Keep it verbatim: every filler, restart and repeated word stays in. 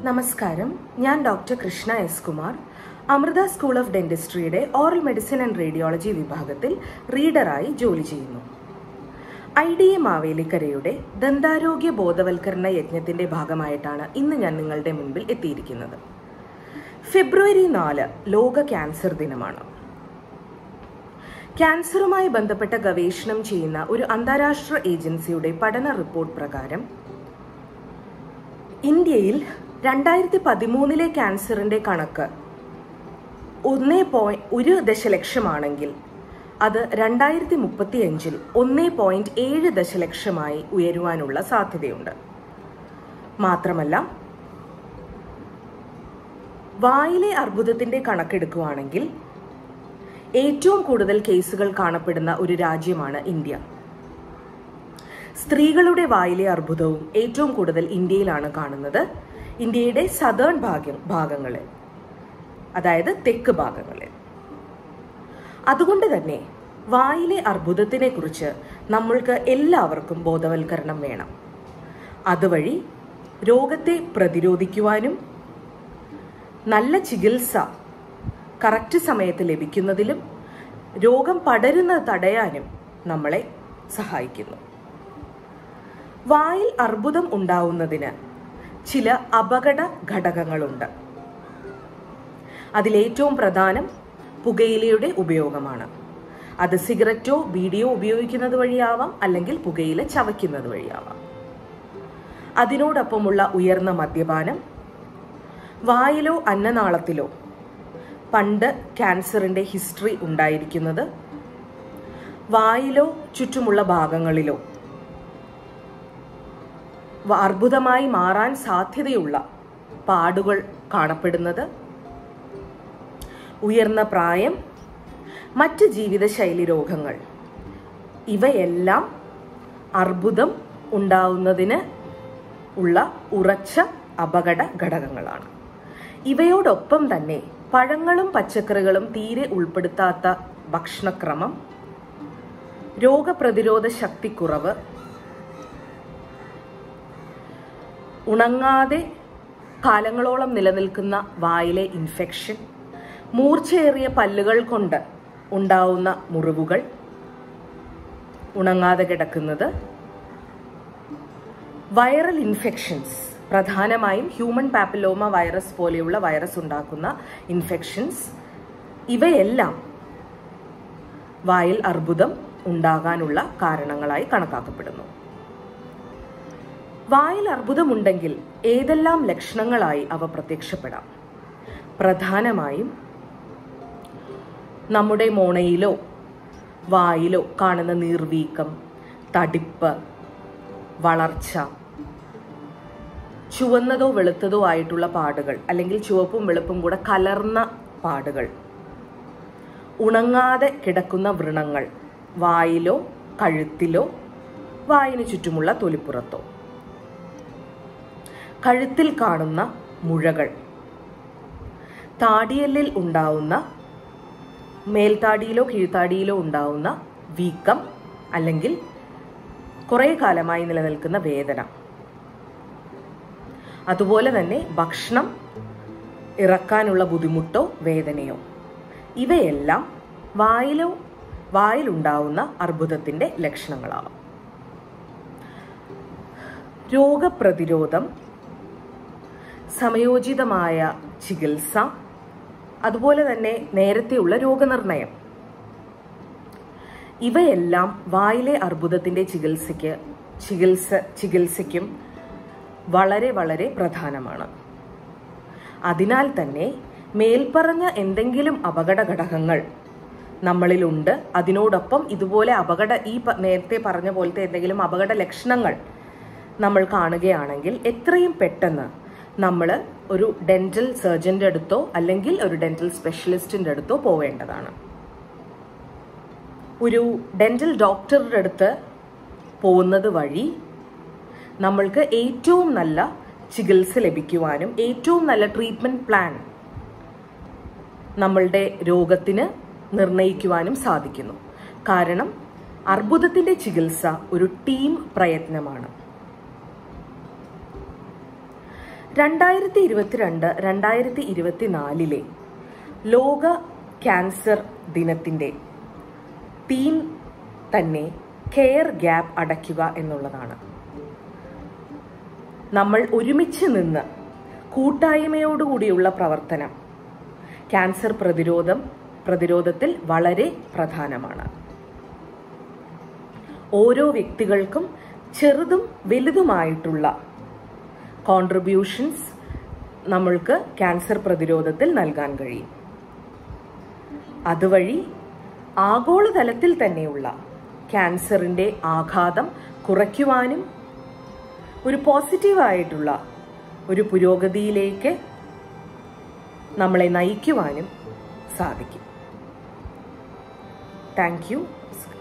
നമസ്കാരം, ഞാൻ doctor Krishna S Kumar, Amrita school of ഡെന്റിസ്ട്രിയുടെ ഓറൽ മെഡിസിൻ ആൻഡ് റേഡിയോളജി വിഭാഗത്തിൽ റീഡറായി ജോലി ചെയ്യുന്നു. ഐ ഡി എ മാവേലിക്കരയുടെ ദന്താരോഗ്യ ബോധവൽക്കരണ യജ്ഞത്തിന്റെ ഭാഗമായിട്ടാണ് ഇന്ന് ഞാൻ നിങ്ങളുടെ മുൻപിൽ എത്തിയിരിക്കുന്നത്. ഫെബ്രുവരി നാല് ലോക ക്യാൻസർ ദിനമാണ്. ക്യാൻസറുമായി ബന്ധപ്പെട്ട ഗവേഷണം ചെയ്യുന്ന ഒരു അന്താരാഷ്ട്ര ഏജൻസിയുടെ പഠന റിപ്പോർട്ട് പ്രകാരം ഇന്ത്യയിൽ രണ്ടായിരത്തി പതിമൂന്നിലെ ക്യാൻസറിന്റെ കണക്ക് ഒന്നേ പോയിന്റ് ഒരു ദശലക്ഷമാണെങ്കിൽ അത് രണ്ടായിരത്തി മുപ്പത്തി അഞ്ചിൽ ഒന്നേ പോയിന്റ് ഏഴ് ദശലക്ഷമായി ഉയരുവാനുള്ള സാധ്യതയുണ്ട്. മാത്രമല്ല, വായിലെ അർബുദത്തിന്റെ കണക്കെടുക്കുകയാണെങ്കിൽ ഏറ്റവും കൂടുതൽ കേസുകൾ കാണപ്പെടുന്ന ഒരു രാജ്യമാണ് ഇന്ത്യ. സ്ത്രീകളുടെ വായിലെ അർബുദവും ഏറ്റവും കൂടുതൽ ഇന്ത്യയിലാണ് കാണുന്നത്. ഇന്ത്യയുടെ സദേൺ ഭാഗം ഭാഗങ്ങളിൽ അതായത് തെക്ക് ഭാഗങ്ങളിൽ. അതുകൊണ്ട് തന്നെ വായിലെ അർബുദത്തിനെ കുറിച്ച് നമ്മൾക്ക് എല്ലാവർക്കും ബോധവൽക്കരണം വേണം. അതുവഴി രോഗത്തെ പ്രതിരോധിക്കുവാനും നല്ല ചികിത്സ കറക്റ്റ് സമയത്ത് ലഭിക്കുന്നതിലും രോഗം പടരുന്നത് തടയാനും നമ്മളെ സഹായിക്കുന്നു. വായിൽ അർബുദം ഉണ്ടാവുന്നതിന് ചില അപകട ഘടകങ്ങളുണ്ട്. അതിലേറ്റവും പ്രധാനം പുകയിലയുടെ ഉപയോഗമാണ്. അത് സിഗരറ്റോ ബീഡിയോ ഉപയോഗിക്കുന്നത് വഴിയാവാം, അല്ലെങ്കിൽ പുകയില ചവയ്ക്കുന്നത് വഴിയാവാം. അതിനോടൊപ്പമുള്ള ഉയർന്ന മദ്യപാനം, വായിലോ അന്നനാളത്തിലോ പണ്ട് ക്യാൻസറിന്റെ ഹിസ്റ്ററി ഉണ്ടായിരിക്കുന്നത്, വായിലോ ചുറ്റുമുള്ള ഭാഗങ്ങളിലോ അർബുദമായി മാറാൻ സാധ്യതയുള്ള പാടുകൾ കാണപ്പെടുന്നത്, ഉയർന്ന പ്രായം, മറ്റ് ജീവിതശൈലി രോഗങ്ങൾ, ഇവയെല്ലാം അർബുദം ഉണ്ടാവുന്നതിന് ഉള്ള ഉറച്ച അപകട ഘടകങ്ങളാണ്. ഇവയോടൊപ്പം തന്നെ പഴങ്ങളും പച്ചക്കറികളും തീരെ ഉൾപ്പെടുത്താത്ത ഭക്ഷണക്രമം, രോഗപ്രതിരോധ ശക്തിക്കുറവ്, ഉണങ്ങാതെ കാലങ്ങളോളം നിലനിൽക്കുന്ന വായിലെ ഇൻഫെക്ഷൻ, മൂർച്ചയേറിയ പല്ലുകൾ കൊണ്ട് ഉണ്ടാവുന്ന മുറിവുകൾ, ഉണങ്ങാതെ കിടക്കുന്നത്, വൈറൽ ഇൻഫെക്ഷൻസ്, പ്രധാനമായും ഹ്യൂമൻ പാപ്പിലോമ വൈറസ് പോലെയുള്ള വൈറസ് ഉണ്ടാക്കുന്ന ഇൻഫെക്ഷൻസ്, ഇവയെല്ലാം വായിൽ അർബുദം ഉണ്ടാകാനുള്ള കാരണങ്ങളായി കണക്കാക്കപ്പെടുന്നു. വായിൽ അർബുദമുണ്ടെങ്കിൽ ഏതെല്ലാം ലക്ഷണങ്ങളായി അവ പ്രത്യക്ഷപ്പെടാം? പ്രധാനമായും നമ്മുടെ മോണയിലോ വായിലോ കാണുന്ന നീർവീക്കം, തടിപ്പ്, വളർച്ച, ചുവന്നതോ വെളുത്തതോ ആയിട്ടുള്ള പാടുകൾ, അല്ലെങ്കിൽ ചുവപ്പും വെളുപ്പും കൂടെ കലർന്ന പാടുകൾ, ഉണങ്ങാതെ കിടക്കുന്ന വ്രണങ്ങൾ വായിലോ കഴുത്തിലോ വായിന് ചുറ്റുമുള്ള തൊലിപ്പുറത്തോ, കഴുത്തിൽ കാണുന്ന മുഴകൾ, താടിയെല്ലിൽ ഉണ്ടാവുന്ന, മേൽത്താടിയിലോ കീഴ്ത്താടിയിലോ ഉണ്ടാവുന്ന വീക്കം, അല്ലെങ്കിൽ കുറേ കാലമായി നിലനിൽക്കുന്ന വേദന, അതുപോലെ തന്നെ ഭക്ഷണം ഇറക്കാനുള്ള ബുദ്ധിമുട്ടോ വേദനയോ, ഇവയെല്ലാം വായിലോ വായിലുണ്ടാവുന്ന അർബുദത്തിന്റെ ലക്ഷണങ്ങളാണ്. രോഗപ്രതിരോധം, സമയോചിതമായ ചികിത്സ, അതുപോലെ തന്നെ നേരത്തെയുള്ള രോഗനിർണയം, ഇവയെല്ലാം വായിലെ അർബുദത്തിന്റെ ചികിത്സയ്ക്ക് ചികിത്സ ചികിത്സയ്ക്കും വളരെ വളരെ പ്രധാനമാണ്. അതിനാൽ തന്നെ മേൽപ്പറഞ്ഞ എന്തെങ്കിലും അപകട ഘടകങ്ങൾ നമ്മളിലുണ്ട്, അതിനോടൊപ്പം ഇതുപോലെ അപകട ഈ നേരത്തെ പറഞ്ഞ പോലത്തെ എന്തെങ്കിലും അപകട ലക്ഷണങ്ങൾ നമ്മൾ കാണുകയാണെങ്കിൽ എത്രയും പെട്ടെന്ന് നമ്മൾ ഒരു ഡെന്റൽ സർജന്റെ അടുത്തോ അല്ലെങ്കിൽ ഒരു ഡെന്റൽ സ്പെഷ്യലിസ്റ്റിന്റെ അടുത്തോ പോവേണ്ടതാണ്. ഒരു ഡെന്റൽ ഡോക്ടറുടെ അടുത്ത് പോകുന്നത് വഴി നമ്മൾക്ക് ഏറ്റവും നല്ല ചികിത്സ ലഭിക്കുവാനും ഏറ്റവും നല്ല ട്രീറ്റ്മെന്റ് പ്ലാൻ നമ്മളുടെ രോഗത്തിന് നിർണയിക്കുവാനും സാധിക്കുന്നു. കാരണം അർബുദത്തിന്റെ ചികിത്സ ഒരു ടീം പ്രയത്നമാണ്. രണ്ടായിരത്തി ഇരുപത്തിരണ്ട് രണ്ടായിരത്തി ഇരുപത്തിനാലിലെ ലോക ക്യാൻസർ ദിനത്തിൻ്റെ തീം തന്നെ കെയർ ഗ്യാപ്പ് അടയ്ക്കുക എന്നുള്ളതാണ്. നമ്മൾ ഒരുമിച്ച് നിന്ന് കൂട്ടായ്മയോടുകൂടിയുള്ള പ്രവർത്തനം ക്യാൻസർ പ്രതിരോധം പ്രതിരോധത്തിൽ വളരെ പ്രധാനമാണ്. ഓരോ വ്യക്തികൾക്കും ചെറുതും വലുതുമായിട്ടുള്ള കോൺട്രിബ്യൂഷൻസ് നമ്മൾക്ക് ക്യാൻസർ പ്രതിരോധത്തിൽ നൽകാൻ കഴിയും. അതുവഴി ആഗോളതലത്തിൽ തന്നെയുള്ള ക്യാൻസറിൻ്റെ ആഘാതം കുറയ്ക്കുവാനും ഒരു പോസിറ്റീവായിട്ടുള്ള ഒരു പുരോഗതിയിലേക്ക് നമ്മളെ നയിക്കുവാനും സാധിക്കും. Thank U.